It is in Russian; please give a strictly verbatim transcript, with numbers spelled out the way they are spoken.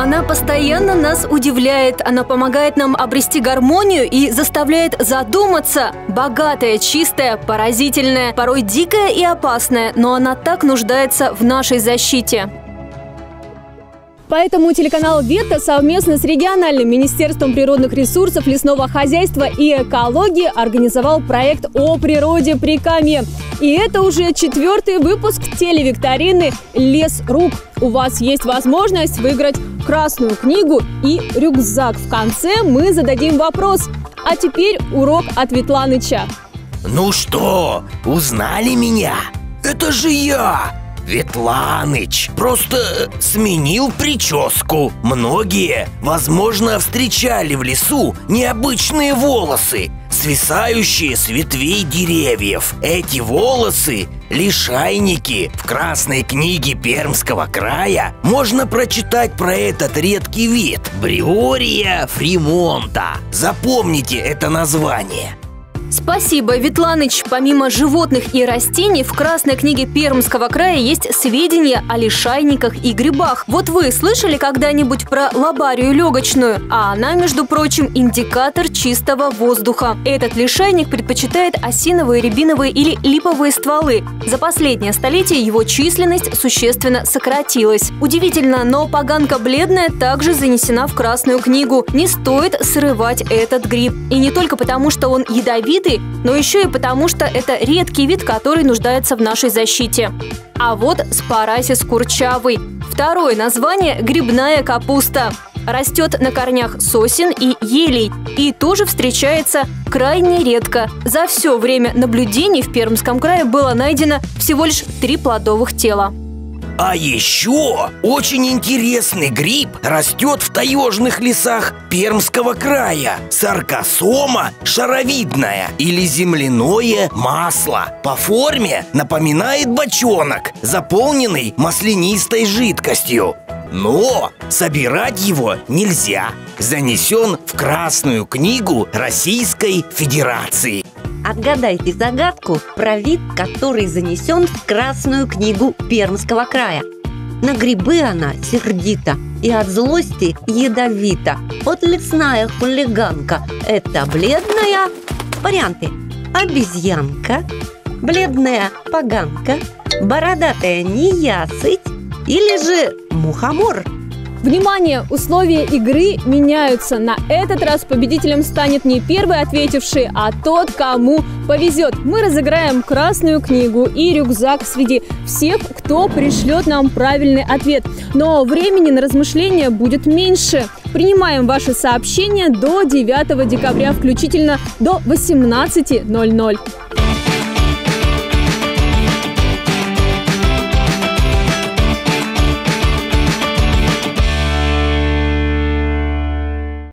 Она постоянно нас удивляет, она помогает нам обрести гармонию и заставляет задуматься. Богатая, чистая, поразительная, порой дикая и опасная, но она так нуждается в нашей защите. Поэтому телеканал «Вета» совместно с региональным министерством природных ресурсов, лесного хозяйства и экологии организовал проект о природе Прикамья. И это уже четвертый выпуск телевикторины «Лес рук». У вас есть возможность выиграть красную книгу и рюкзак. В конце мы зададим вопрос. А теперь урок от Ветланыча. Ну что, узнали меня? Это же я! Ветланыч, просто сменил прическу. Многие, возможно, встречали в лесу необычные волосы, свисающие с ветвей деревьев. Эти волосы – лишайники. В Красной книге Пермского края можно прочитать про этот редкий вид – Бриория фримонта. Запомните это название. Спасибо, Ветланыч. Помимо животных и растений, в Красной книге Пермского края есть сведения о лишайниках и грибах. Вот вы слышали когда-нибудь про лобарию легочную? А она, между прочим, индикатор чистого воздуха. Этот лишайник предпочитает осиновые, рябиновые или липовые стволы. За последнее столетие его численность существенно сократилась. Удивительно, но поганка бледная также занесена в Красную книгу. Не стоит срывать этот гриб. И не только потому, что он ядовит, но еще и потому, что это редкий вид, который нуждается в нашей защите. А вот спорасис курчавый. Второе название – грибная капуста. Растет на корнях сосен и елей и тоже встречается крайне редко. За все время наблюдений в Пермском крае было найдено всего лишь три плодовых тела. А еще очень интересный гриб растет в таежных лесах Пермского края. Саркосома шаровидная или земляное масло. По форме напоминает бочонок, заполненный маслянистой жидкостью. Но собирать его нельзя. Занесен в Красную книгу Российской Федерации. Отгадайте загадку про вид, который занесен в Красную книгу Пермского края. На грибы она сердита и от злости ядовита. Вот лесная хулиганка – это бледная. Варианты: обезьянка, бледная поганка, бородатая неясыть или же мухомор. Внимание! Условия игры меняются. На этот раз победителем станет не первый ответивший, а тот, кому повезет. Мы разыграем Красную книгу и рюкзак среди всех, кто пришлет нам правильный ответ. Но времени на размышления будет меньше. Принимаем ваши сообщения до девятого декабря включительно до восемнадцати ноль ноль.